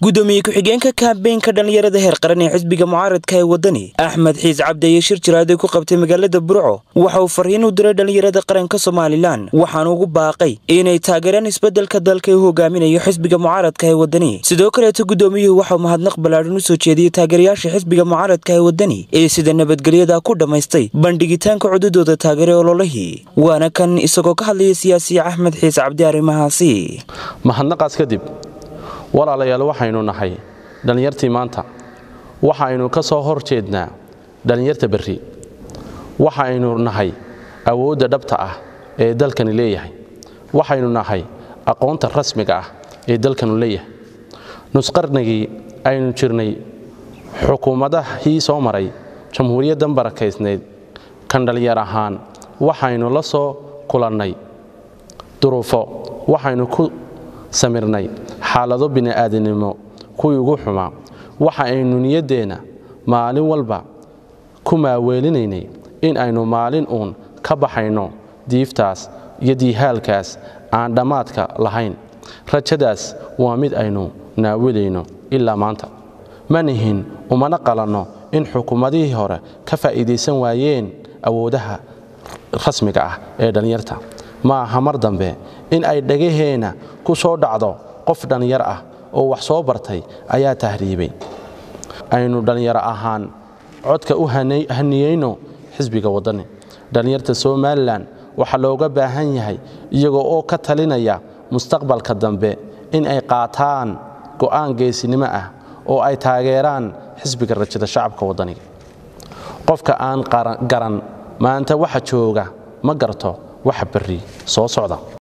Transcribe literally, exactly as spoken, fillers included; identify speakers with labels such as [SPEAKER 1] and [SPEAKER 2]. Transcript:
[SPEAKER 1] gudoomiye ku-xigeenka kaambeenka dhalinyarada heer qaran ee xisbiga mucaaradka ee wadani Axmed Xiis Cabdi ayaa shir jiraad ku qabtay magaalada Burco waxa uu fariin u diray dhalinyarada qaranka Soomaaliland waxaana ugu baaqay inay taageeraan isbedelka dalka uu hogaaminayo xisbiga mucaaradka ee wadani sidoo kale gudoomiyuhu waxa uu mahadnaq balaaran u soo jeediyay taageerayaasha xisbiga mucaaradka ee wadani ee sida nabadgelyada ku dhameystay bandhigitaanka cududooda taageero ololihii waana kan isagoo ka hadlayay siyaasi Axmed Xiis Cabdi arimahaasi
[SPEAKER 2] mahadnaqaas kadib walaalayaal waxaynu nahay dhalinyartii maanta waxaynu ka soo horjeednaa dhalinyarta berri waxaynu nahay awoodda dhabta ah ee dalkani leeyahay waxaynu nahay aqoonta rasmiga ah ee dalkanu leeyahay nusqarnigii aynu jirnay xukuumadahii soo maray jamhuuriyaddan barakaysneed kan dhalinyar ahaan waxaynu la soo kulannay duruufo waxaynu ku samirnay xaalado bini'aadanimo kuwii ugu xumaa waxa aynu niyaddeena maalin walba ku maaweelinaynay in aynu maalin uun ka baxayno diiftaas iyo diihaalkaas aan dhammaadka lahayn rajadaas waa mid aynu naawilayno ilaa maanta ma nihin umana qalanno in xukuumadihii hore ka faa'iidaysan waayeen awoodaha rasmiga ah ee dhalinyarta ma aha mar dambe in ay dhagaheena ku soo dhacdo qof dhalinyar ah oo wax soo bartay ayaa tahriibay aynu dhalinyar ahaan codka u haniyeyno xisbiga wadani dhalinyarta Soomaaliland waxa looga baahan yahay iyagoo oo ka talinaya mustaqbalka dambe in ay qaataan go'aan geesinimo ah oo ay taageeraan xisbiga rajada shacabka wadaniga qofka aan garan maanta waxa jooga ma garto waxa berri soo socda